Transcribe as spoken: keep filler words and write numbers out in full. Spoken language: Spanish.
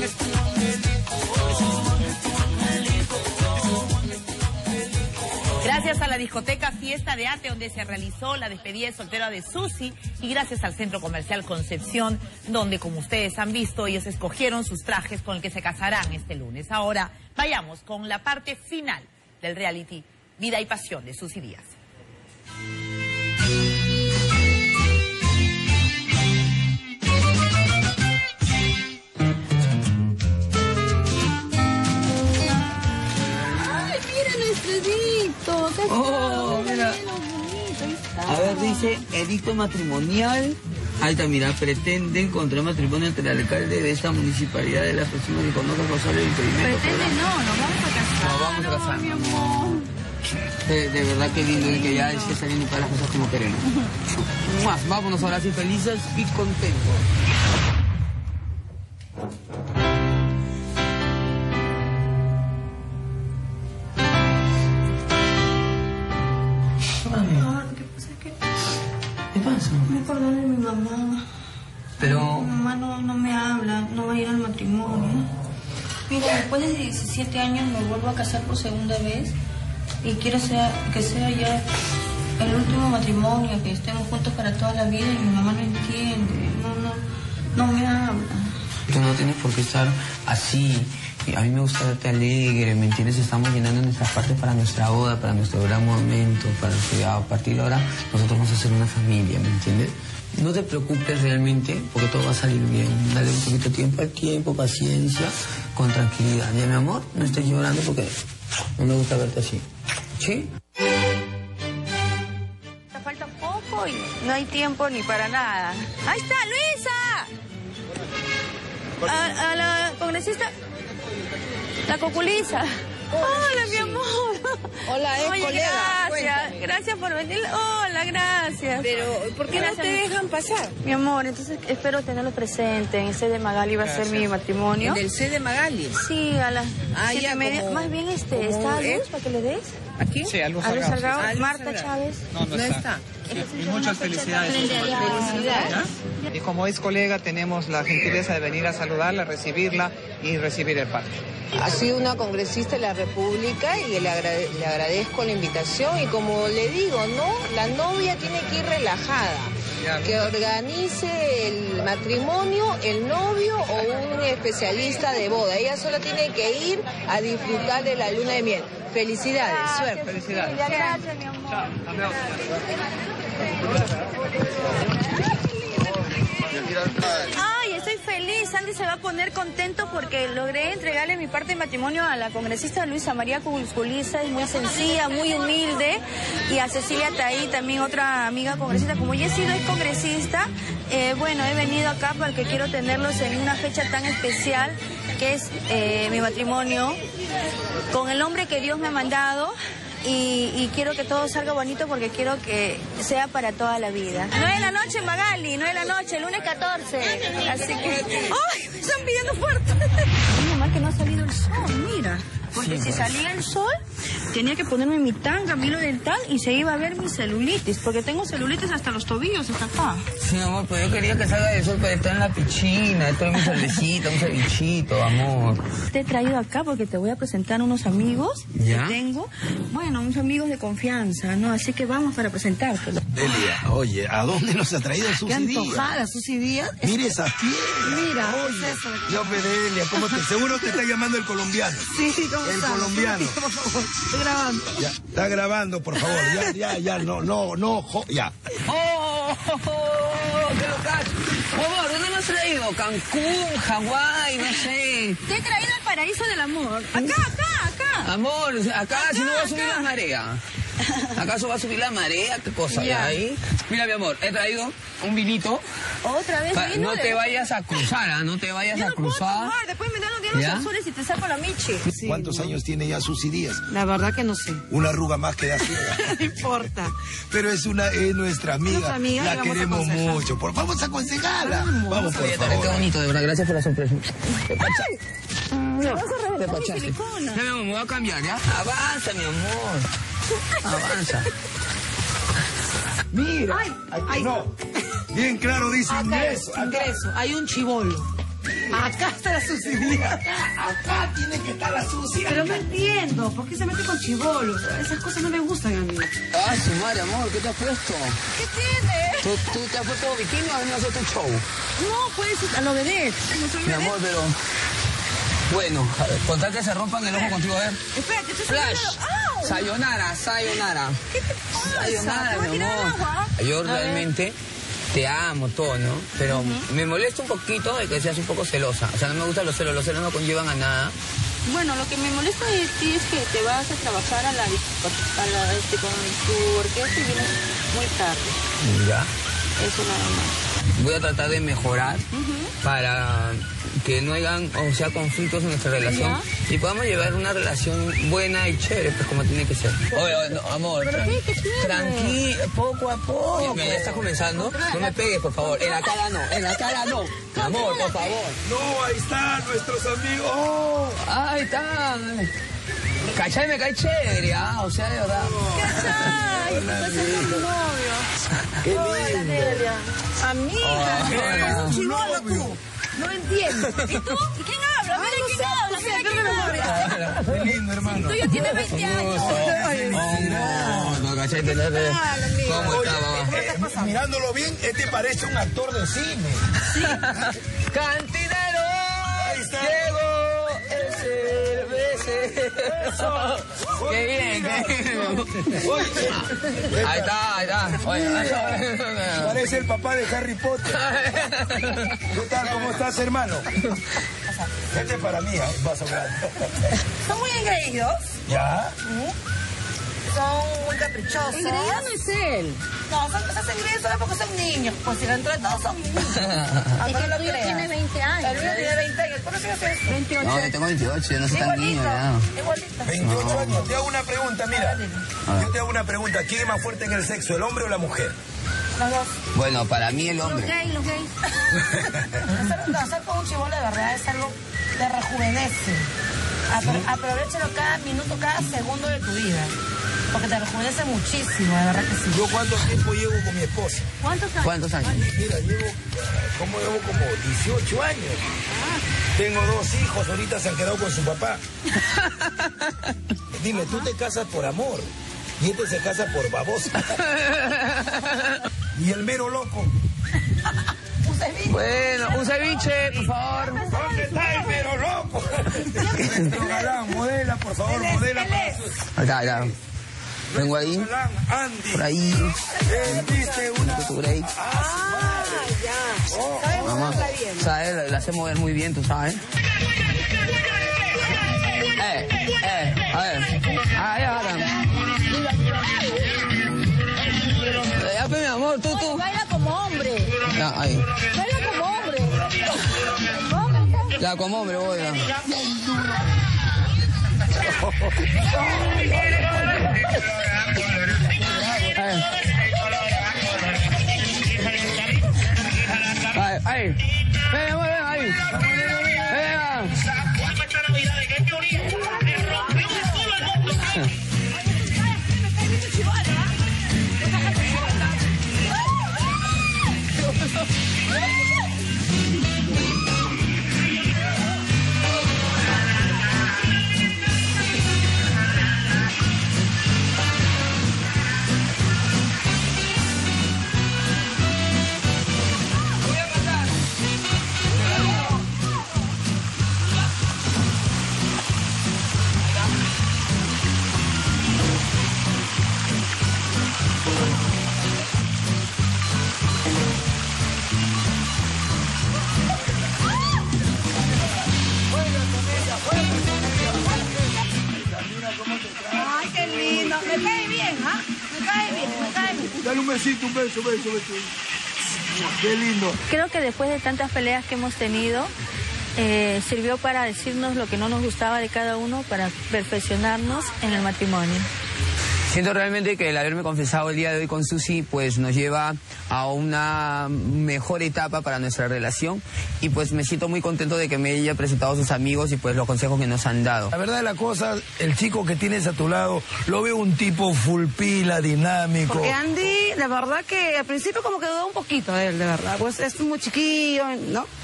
Gracias a la discoteca Fiesta de Arte, donde se realizó la despedida de soltera de Susi, y gracias al Centro Comercial Concepción, donde, como ustedes han visto, ellos escogieron sus trajes con el que se casarán este lunes. Ahora, vayamos con la parte final del reality Vida y Pasión de Susi Díaz. Oh, mira. A ver, dice, edicto matrimonial. Ahí está, mira, pretenden contraer matrimonio entre el alcalde de esta municipalidad de la próxima que conozca causar el impedimento. Pretende, no, nos vamos a casar. Nos vamos a casar, mi amor. De, de verdad que lindo y que ya esté saliendo todas las cosas como queremos. Más, vámonos ahora sí felices y contentos. Me acordé de mi mamá. Pero... Mi mamá no, no me habla, no va a ir al matrimonio. Mira, después de diecisiete años me vuelvo a casar por segunda vez y quiero sea, que sea ya el último matrimonio, que estemos juntos para toda la vida, y mi mamá no entiende, no, no, no me habla. Tú no tienes por qué estar así. A mí me gusta verte alegre, ¿me entiendes? Estamos llenando nuestras partes para nuestra boda, para nuestro gran momento, para que a partir de ahora nosotros vamos a ser una familia, ¿me entiendes? No te preocupes realmente, porque todo va a salir bien. Dale un poquito de tiempo al tiempo, paciencia, con tranquilidad. Ya, mi amor, no estés llorando porque no me gusta verte así. ¿Sí? Te falta poco y no hay tiempo ni para nada. ¡Ahí está, Luisa! A, a la congresista... La Coculiza. Hola, mi amor. Hola, es Oye, colega. Gracias, Cuéntame. gracias por venir. Hola, gracias. Pero, ¿por qué Gracias, no te dejan pasar? Mi amor, entonces espero tenerlo presente. En el C de Magali va a ser mi matrimonio. ¿En el C de Magali? Sí, a las Ah, siete ya, y media. como- Más bien, este, como, ¿está ¿eh? Luz para que le des? ¿Aquí? Sí, a Luz A Luz Salgado, Salgado, sí. Ah, Luz Marta Salgado. Chávez. No, no, No está. está. Y muchas felicidades. Felicidades. Y como es colega, tenemos la gentileza de venir a saludarla, recibirla y recibir el parque. Ha sido una congresista de la República y le, agrade- le agradezco la invitación. Y como le digo, ¿no? La novia tiene que ir relajada. Que organice el matrimonio, el novio o un especialista de boda. Ella solo tiene que ir a disfrutar de la luna de miel. Felicidades, suerte. Felicidades. Gracias, mi amor. Chao, nos vemos. Ay, estoy feliz. Andy se va a poner contento porque logré entregarle mi parte de matrimonio a la congresista Luisa María Coculiza. Es muy sencilla, muy humilde. Y a Cecilia Taí, también otra amiga congresista. Como yo he sido ex congresista, eh, bueno, he venido acá porque quiero tenerlos en una fecha tan especial que es eh, mi matrimonio con el hombre que Dios me ha mandado. Y, y quiero que todo salga bonito porque quiero que sea para toda la vida. nueve de la noche, Magali, nueve de la noche, lunes catorce. Así que... ¡Ay! Me están pidiendo fuerte. Menos mal que no ha salido el sol, mira. Porque si salía el sol, tenía que ponerme mi tanga, mi hilo dental, y se iba a ver mi celulitis. Porque tengo celulitis hasta los tobillos, hasta acá. Sí, amor, pero yo quería que salga del sol para estar en la piscina, estar en un solecito, un cevichito, amor. Te he traído acá porque te voy a presentar unos amigos ¿Ya? que tengo. Bueno, unos amigos de confianza, ¿no? Así que vamos para presentártelo. Delia, oye, ¿a dónde nos ha traído Qué Susi Díaz? antojada, Susi Díaz. Mire esa piel. Mira, Oye, es eso. yo, pe, Delia, ¿cómo te, seguro te está llamando el colombiano. Sí, ¿cómo El estás? colombiano. Por favor, estoy grabando. Ya, está grabando, por favor. Ya, ya, ya, no, no, no, jo- ya. ¡Oh! oh, oh ¡Qué locazo! Amor, ¿dónde me has traído? Cancún, Hawái, no sé. Te he traído al paraíso del amor. Acá, acá, acá. Amor, acá, si no va a subir acá. la marea. ¿Acaso va a subir la marea? ¿Qué cosa Ya. hay ahí? Mira, mi amor, he traído un vinito. Otra vez Pa- vino no de- te vayas a cruzar, ¿ah? No te vayas Yo a no puedo cruzar. tomar, después me dan los diablos ¿Ya? azules y te saco la michi. ¿Cuántos años tiene ya Susi Díaz? La verdad que no sé. Una arruga más que da ciega. No importa. Pero es una, es nuestra amiga. Nuestra amiga y la vamos a queremos aconsejar. mucho. Por favor, vamos a aconsejarla. Vamos. Vamos, por Oye, Tere, qué favor. bonito, de verdad. Gracias por la sorpresa. Te pachaste. Te vas a Te reventar mi pachaste. silicona. Ya, mi amor, me voy a cambiar, ¿ya? Avanza, mi amor. Avanza. Mira. Ay, Ay, ay. no. Bien claro dice ingreso. Acá. Ingreso, hay un chibolo. Acá está la Susi. Acá, acá tiene que estar la Susi. Pero no entiendo, ¿por qué se mete con chibolos? Esas cosas no me gustan a mí. Ay, su madre, amor, ¿qué te has puesto? ¿Qué tiene? ¿Tú, tú te has puesto bikini o venís a hacer tu show? No, puedes ir a lo vedette. No soy Mi vedette. amor, pero... Bueno, a ver, con tal que se rompan el ojo contigo, a ver. Espérate, estoy Flash, ¡au! sayonara, sayonara. ¿Qué te pasa? Sayonara, ¿Te vas a mi tirar amor. agua? Yo A ver. realmente te amo todo, ¿no? Pero uh-huh. me molesta un poquito de que seas un poco celosa. O sea, no me gustan los celos, los celos no conllevan a nada. Bueno, lo que me molesta de ti es que te vas a trabajar a la, a la este, con tu orquesta y vienes muy tarde. Ya. Eso nada más. Voy a tratar de mejorar uh-huh. para que no hayan, o sea, conflictos en nuestra relación. ¿Ya? Y podamos llevar una relación buena y chévere, pues como tiene que ser. Oye, oye, no, amor, ¿Pero qué? ¿Qué tiene? Tranquilo, poco a poco. Mira, ya está comenzando. No me pegues, por favor. En la cara no, en la cara no. Amor, por favor. No, ahí están nuestros amigos. Oh. Ahí están. ¿Cachai? Me cae chévere, ah, o sea, de verdad. ¿Cachai? Estás con tu novio. Qué lindo. Amiga. Eres un chibolo tú. No entiendo. ¿Y tú? ¿Y quién habla? Mira quién habla. Mira quién habla. Qué lindo, hermano. Tú ya tienes veinte años. No, no, ¿cachai? Tenerle... ¿Cómo Oye, está, mamá? eh, eh, mirándolo bien, este parece un actor de cine. Sí. ¡Cantinero! Ahí está. Llegó el cervecero. ¡Qué bien, qué bien! Oye, Ahí está, ahí está. Oye, parece el papá de Harry Potter. ¿Qué tal? ¿Cómo estás, hermano? Este es para mí, ¿eh? Vas a hablar. Son muy engreídos. ¿Ya? Son muy caprichosos. Engreído no es él. No, son cosas engreídos solo porque son niños. Pues si dentro de todos son niños. Es que el tuyo tiene veinte años. El mío tiene veinte años. ¿Por qué haces eso? veintiocho. no, yo tengo veintiocho, yo no soy tan Igualito. niño, ya. Igualito. veintiocho años. Te hago una pregunta, mira. Yo te hago una pregunta. ¿Quién es más fuerte en el sexo, el hombre o la mujer? Los dos. Bueno, para mí el Los hombre. gays, los gays. Hacer, hacer con un chibolo de verdad es algo que rejuvenece. Apro- aprovechalo cada minuto, cada segundo de tu vida. Porque te rejuvenece muchísimo, de verdad que sí. ¿Yo cuánto tiempo llevo con mi esposa? ¿Cuántos años? ¿Cuántos años? Mira, llevo, ¿cómo llevo? Como dieciocho años. Tengo dos hijos, ahorita se han quedado con su papá. Dime, tú te casas por amor y este se casa por babosa. Y el mero loco. Bueno, un ceviche, por favor. ¿Dónde está el mero loco? Nuestro galán, modela, por favor, modela. para su- Acá, acá. Vengo ahí, Galán, Andy. por ahí. Él viste una... Tu break. Ah, ya. Oh, ¿Sabes Mamá, cómo está bien? ¿sabes? La, la hace mover muy bien, tú sabes. Eh, eh, a ver. Ahí, ahora. Ya, pues, mi amor, tú, tú. Baila como hombre. Ya, ahí. Baila como hombre. Vamos. Ya, como hombre, voy a... Ahí, ahí. Ven, amor, ven, ahí. Venga. Ay, qué lindo. Me cae bien, ¿ah? Me cae bien, me cae bien. Dale un besito, un beso, beso, beso. Qué lindo. Creo que después de tantas peleas que hemos tenido, eh, sirvió para decirnos lo que no nos gustaba de cada uno, para perfeccionarnos en el matrimonio. Siento realmente que el haberme confesado el día de hoy con Susi pues nos lleva a una mejor etapa para nuestra relación y pues me siento muy contento de que me haya presentado a sus amigos y pues los consejos que nos han dado. La verdad de la cosa, el chico que tienes a tu lado, lo veo un tipo full pila, dinámico. Porque Andy, de verdad que al principio como que dudó un poquito de él, de verdad. Pues es muy chiquillo, ¿no?